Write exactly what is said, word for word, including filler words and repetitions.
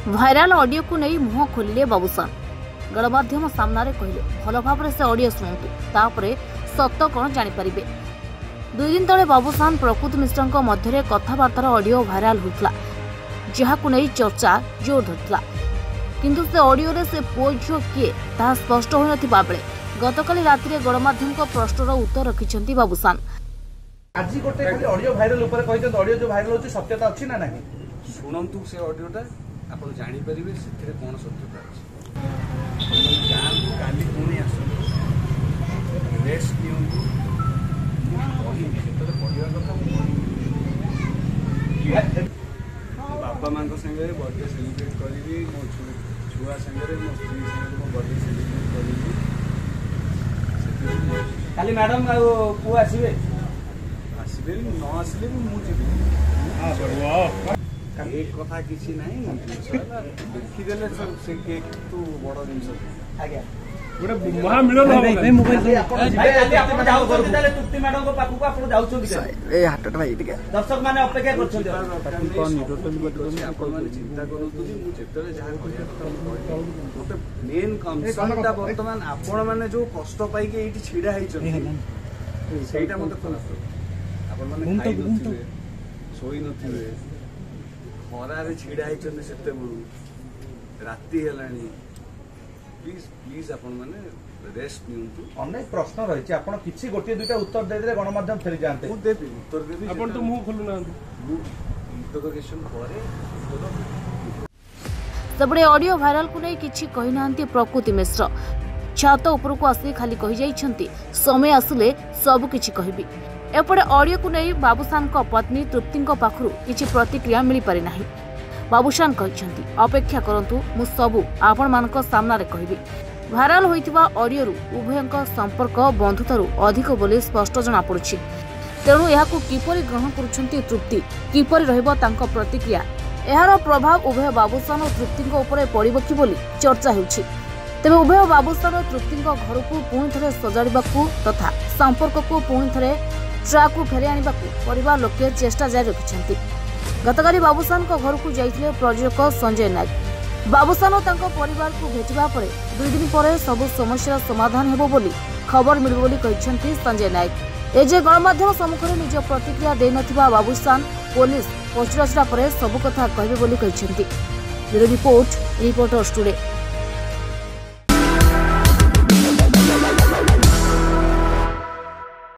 Viral audio को नहीं मुह खोलिले बाबूसान। गणमाध्यम सामने कहले भल भाव से ऑडियो शुणु तापरे सत कौन जापर। दुई दिन तले बाबूसान प्रकृति मिश्र मध्य कथबार्तार ऑडियो भाइराल होता जहां नहीं चर्चा जोर धरता किंतु से ऑडियो से पुओ झील किए ता स्पष्ट हो नथिबा बेले गतकाली राति गणमाध्यम प्रश्नर उत्तर रखिछंती बाबूसान। आज गोटे खाली ऑडियो भाइराल ऊपर कहते ऑडियो जो भाइराल होची सत्यता अछि ना नाही सुनंतु से ऑडियोटा आपण जानि परिबे सेथिरे कोन सत्यता अछि जान काली कोनी आसु रेस्ट नियंतु कहि सेतरे पढिया कथा बाबा मां को संगे बर्थडे सेलिब्रेट करिवि मो छुआ संगे मो स्त्री संगे मो बर्थडे सेलिब्रेट करिवि खाली मैडम आ पु आसीबे आसीबे न आसीले मु जेबि हां वाह एक कथा किसी नहीं देखी देले से केक तू बड़ जिंस आज्ञा गोटे महा मिलन हो भाई मोबाइल से आपण जिबे आपण जाऊ करू दिले तुप्ति मैडम को पाखु को आपण जाउ छु ए हाटटा भाई टिके दर्शक माने अपेक्षा करछन कोन टोटल बटन आपण माने चिंता करू तुजी मु जेतले जहा करिया कथा गोटे मेन कन्सर्नटा वर्तमान आपण माने जो कष्ट पाई के एठी छिडा हेइ छन सेटा मते कनस आपण माने खाइ नथिबे सोई नथिबे खरारे छिड़ा होती से राति हेलानी प्लीज प्लीज आपण माने रेस्ट नियंतु। अनेक प्रश्न रही आपण किछि गोटे दुटा उत्तर दे देले गणमाध्यम फेरी जानते मु देबी उत्तर देबी आपण तो मुंह खोलु ना इंटरोगेशन करे सबडे ऑडियो भाइराल को नहीं किछि कहि नांती प्रकृति मिश्र छात ऊपर को आसी खाली कहि जाइछंती समय आसले सब किछि कहबी। एपटे ऑडियो को नहीं बाबूसान को पत्नी तृप्ति पाखु किसी प्रतिक्रिया मिल पारि नाही। बाबूसान कहते अपेक्षा करंतु मु सबु आपण मानक सामने कहबी। भाइराल होइतिबा ऑडियो उभय संपर्क बंधुतारू अधिक बोली स्पष्ट जना पड़ुछि। तेणु यहाकू किपरि ग्रहण करुछंती तृप्ति किपरि रहइबो तांको प्रतिक्रिया एहार प्रभाव उभय बाबूसान और तृप्ति उपरे पड़िबो कि बोली चर्चा हेउछि। तेबे उभय बाबूसान और तृप्ति घर को पुणी थरे सजाड़िबाकू तथा संपर्क को पुणी थरे ट्राक को फेरी आने परिवार लोके चेष्टा जारी रखिछंती। गतकाली बाबूसान को घर को जाइथिले प्रयोजक संजय नायक। बाबूसान और परिवार को भेटिबा परे दुई दिन पर सब समस्या समाधान हेबो बोली खबर मिलबो बोली कहिछंती संजय नायक। एजे गणमाध्यम सम्मुखरे निज प्रतिक्रिया देइ नथिबा बाबूसान पुलिस पचराचरा परे सब कथा कहबे बोली कहिछंती। Bureau report reporters today.